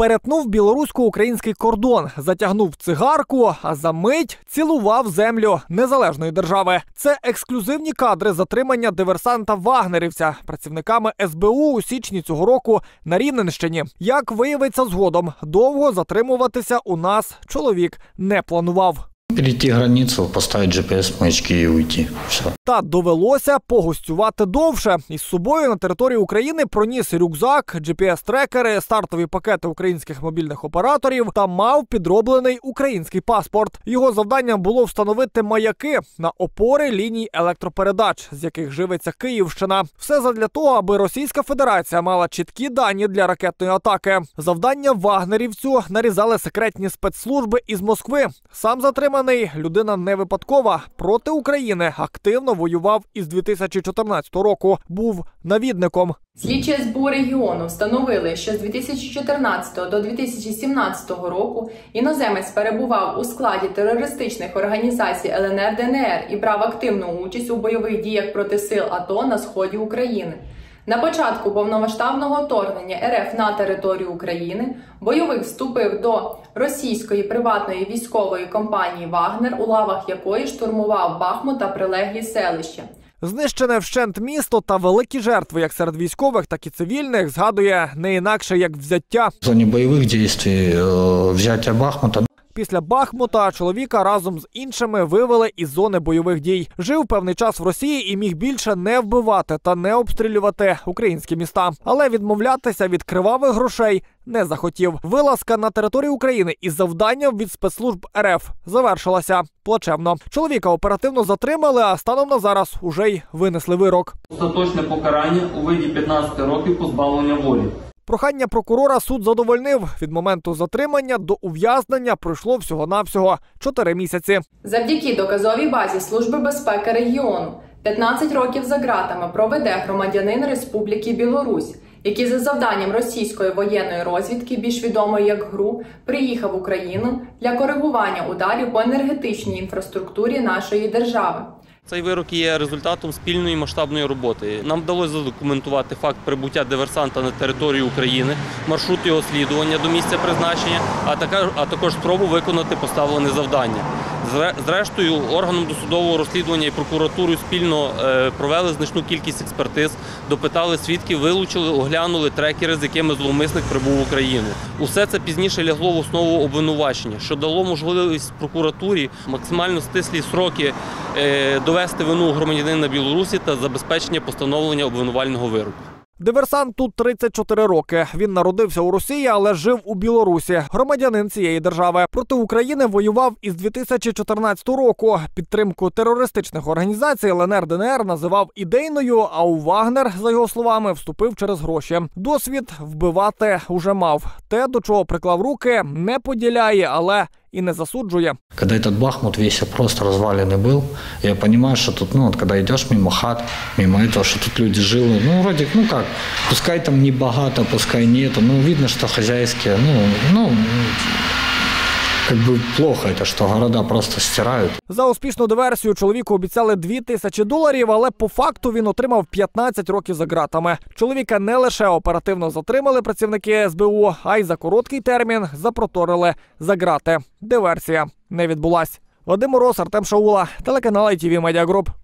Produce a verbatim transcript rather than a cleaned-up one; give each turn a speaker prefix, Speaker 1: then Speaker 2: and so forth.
Speaker 1: Перетнув білорусько-український кордон, затягнув цигарку, а за мить цілував землю незалежної держави. Це ексклюзивні кадри затримання диверсанта-вагнерівця працівниками ес бе у у січні цього року на Рівненщині. Як виявиться згодом, довго затримуватися у нас чоловік не планував.
Speaker 2: Перейти границю, поставити джі пі ес-маячки і уйти. Все.
Speaker 1: Та довелося погостювати довше. Із собою на територію України проніс рюкзак, джі пі ес-трекери, стартові пакети українських мобільних операторів та мав підроблений український паспорт. Його завданням було встановити маяки на опори ліній електропередач, з яких живиться Київщина. Все задля того, аби Російська Федерація мала чіткі дані для ракетної атаки. Завдання вагнерівцю нарізали секретні спецслужби із Москви. Сам затриманий людина не випадкова. Проти України активно воював із дві тисячі чотирнадцятого року. Був навідником.
Speaker 3: Слідчі ес бе у регіону встановили, що з дві тисячі чотирнадцятого до дві тисячі сімнадцятого року іноземець перебував у складі терористичних організацій ел ен ер де ен ер і брав активну участь у бойових діях проти сил а то на сході України. На початку повномасштабного вторгнення ер еф на територію України бойовик вступив до російської приватної військової компанії «Вагнер», у лавах якої штурмував Бахмут та прилеглі селища.
Speaker 1: Знищене вщент місто та великі жертви як серед військових, так і цивільних згадує не інакше як взяття.
Speaker 2: В зоні бойових дій взяття Бахмута.
Speaker 1: Після Бахмута чоловіка разом з іншими вивели із зони бойових дій. Жив певний час в Росії і міг більше не вбивати та не обстрілювати українські міста. Але відмовлятися від кривавих грошей не захотів. Вилазка на територію України із завданням від спецслужб ер еф завершилася плачевно. Чоловіка оперативно затримали, а станом на зараз уже й винесли вирок.
Speaker 4: Остаточне покарання у виді п'ятнадцяти років позбавлення волі.
Speaker 1: Прохання прокурора суд задовольнив. Від моменту затримання до ув'язнення пройшло всього-навсього чотири місяці.
Speaker 3: Завдяки доказовій базі Служби безпеки регіону п'ятнадцять років за ґратами проведе громадянин Республіки Білорусь, який за завданням російської воєнної розвідки, більш відомої як ГРУ, приїхав в Україну для коригування ударів по енергетичній інфраструктурі нашої держави.
Speaker 5: Цей вирок є результатом спільної масштабної роботи. Нам вдалося задокументувати факт прибуття диверсанта на територію України, маршрут його слідування до місця призначення, а також спробу виконати поставлене завдання. Зрештою, органом досудового розслідування і прокуратурою спільно провели значну кількість експертиз, допитали свідків, вилучили, оглянули трекери, з якими зловмисник прибув в Україну. Усе це пізніше лягло в основу обвинувачення, що дало можливість прокуратурі максимально стислі строки довести вину громадянина Білорусі та забезпечення постановлення обвинувального вироку.
Speaker 1: Диверсанту тридцять чотири роки. Він народився у Росії, але жив у Білорусі. Громадянин цієї держави. Проти України воював із дві тисячі чотирнадцятого року. Підтримку терористичних організацій ел ен ер де ен ер називав ідейною, а у Вагнер, за його словами, вступив через гроші. Досвід вбивати уже мав. Те, до чого приклав руки, не поділяє, але и не засуджує.
Speaker 2: Когда этот Бахмут весь просто разваленный был, я понимаю, что тут, ну, вот, когда идешь мимо хат, мимо этого, что тут люди жили, ну, вроде, ну, как, пускай там не богато, пускай нету, ну, видно, что хозяйские, ну, ну, как бы плохо это, что города просто стирают.
Speaker 1: За успішну диверсію чоловіку обіцяли дві тисячі доларів, але по факту він отримав п'ятнадцять років за ґратами. Чоловіка не лише оперативно затримали працівники ес бе у, а й за короткий термін запроторили за ґрати. Диверсія не відбулась. Вадим Мороз, Артем Шаула, телеканал ай ті ві Медіа Груп.